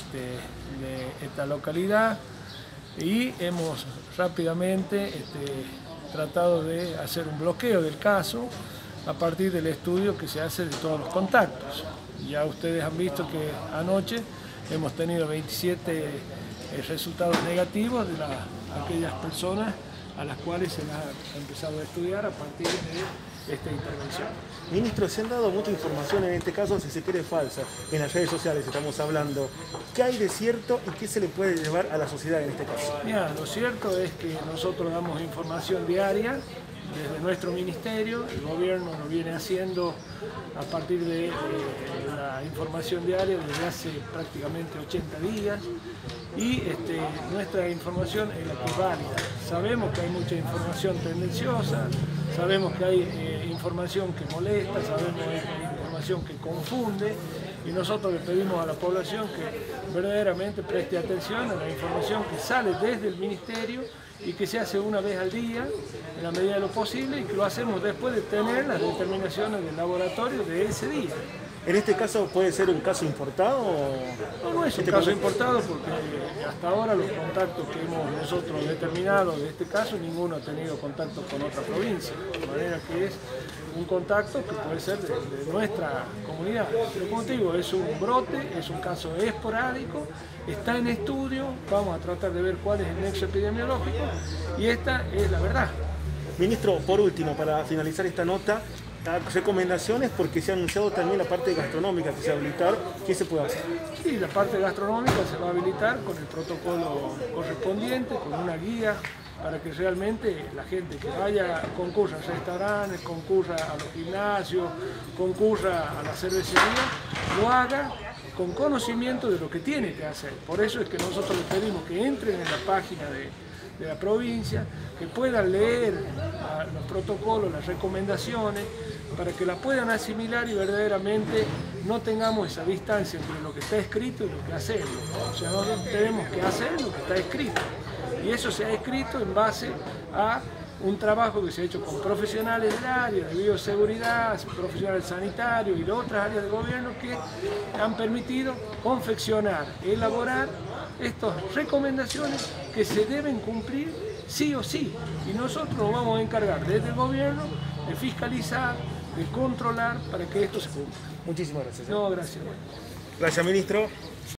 de esta localidad y hemos rápidamente tratado de hacer un bloqueo del caso a partir del estudio que se hace de todos los contactos. Ya ustedes han visto que anoche hemos tenido 27 resultados negativos de aquellas personas a las cuales se las ha empezado a estudiar a partir de esta intervención. Ministro, se han dado mucha información, en este caso, si se quiere, falsa. En las redes sociales estamos hablando. ¿Qué hay de cierto y qué se le puede llevar a la sociedad en este caso? Mira, lo cierto es que nosotros damos información diaria desde nuestro ministerio. El gobierno lo viene haciendo a partir de la información diaria desde hace prácticamente 80 días y nuestra información es la que es válida. Sabemos que hay mucha información tendenciosa, sabemos que hay información que molesta, sabemos que hay información que confunde y nosotros le pedimos a la población que verdaderamente preste atención a la información que sale desde el ministerio y que se hace una vez al día, en la medida de lo posible, y que lo hacemos después de tener las determinaciones del laboratorio de ese día. ¿En este caso puede ser un caso importado? No es un caso importado porque hasta ahora los contactos que hemos nosotros determinado de este caso, ninguno ha tenido contacto con otra provincia, de manera que es un contacto que puede ser de nuestra comunidad. Pero como te digo, es un brote, es un caso esporádico, está en estudio, vamos a tratar de ver cuál es el nexo epidemiológico y esta es la verdad. Ministro, por último, para finalizar esta nota, recomendaciones porque se ha anunciado también la parte gastronómica que se va a habilitar. ¿Qué se puede hacer? Sí, la parte gastronómica se va a habilitar con el protocolo correspondiente, con una guía para que realmente la gente que vaya, concurra a restaurantes, concurra a los gimnasios, concurra a la cervecería, lo haga con conocimiento de lo que tiene que hacer. Por eso es que nosotros les pedimos que entren en la página de la provincia, que puedan leer los protocolos, las recomendaciones, para que la puedan asimilar y verdaderamente no tengamos esa distancia entre lo que está escrito y lo que hacemos. O sea, nosotros tenemos que hacer lo que está escrito. Y eso se ha escrito en base a un trabajo que se ha hecho con profesionales del área de bioseguridad, profesionales sanitarios y de otras áreas de gobierno que han permitido confeccionar, elaborar estas recomendaciones que se deben cumplir sí o sí. Y nosotros nos vamos a encargar desde el gobierno de fiscalizar, de controlar para que esto se cumpla. Muchísimas gracias. No, gracias. Gracias, ministro.